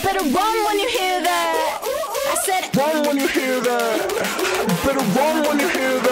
better run when you hear that. I said, run when you hear that. You better run when you hear that.